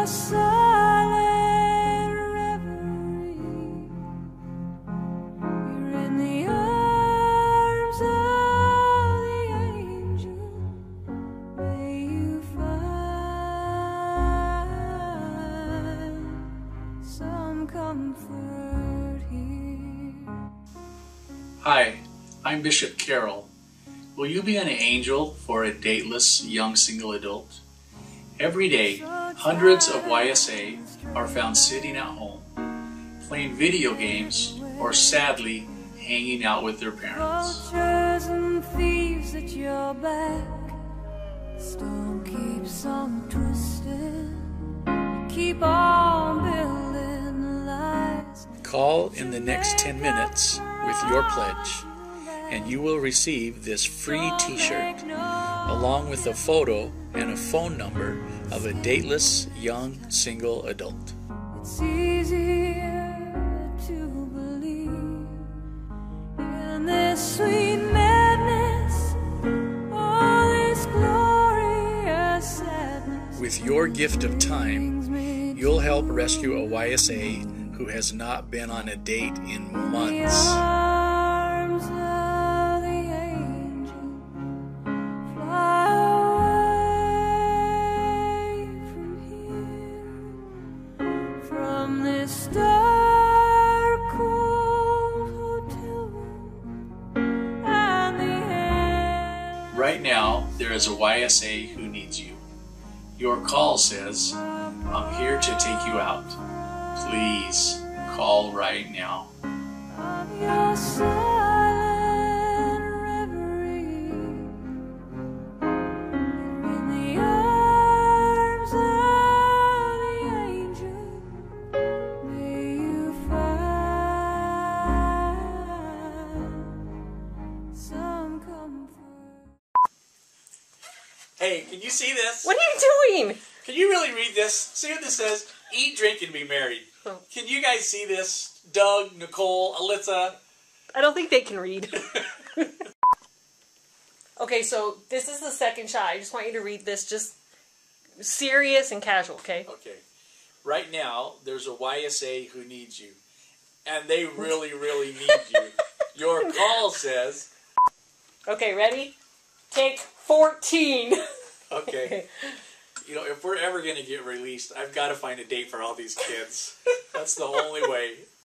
silent reverie. You're in the arms of the angel. May you find some comfort here. Hi, I'm Bishop Carroll. Will you be an angel for a dateless young single adult? Every day, hundreds of YSA are found sitting at home, playing video games, or sadly, hanging out with their parents. Vultures and thieves at your back. Storm keeps on twisting. You keep on building lies. Call in the next 10 minutes with your pledge, and you will receive this free t-shirt, along with a photo and a phone number of a dateless young single adult. It's easier to believe in this sweet madness, all this glorious sadness. With your gift of time, you'll help rescue a YSA who has not been on a date in months. Arms of the angel, fly away from here, from this dark, cold hotel room and the end. Right now, there is a YSA who needs you. Your call says, "I'm here to take you out. Please call right now." Of your silent reverie, you're in the arms of the angel. May you find some comfort. Hey, can you see this? What are you doing? Can you really read this? See what this says? Eat, drink, and be merry. Oh. Can you guys see this? Doug, Nicole, Alyssa. I don't think they can read. Okay, so this is the second shot. I just want you to read this just serious and casual, okay? Okay. Right now, there's a YSA who needs you. And they really, really need you. Your call says... Okay, ready? Take 14. Okay. You know, if we're ever going to get released, I've got to find a date for all these kids. That's the only way.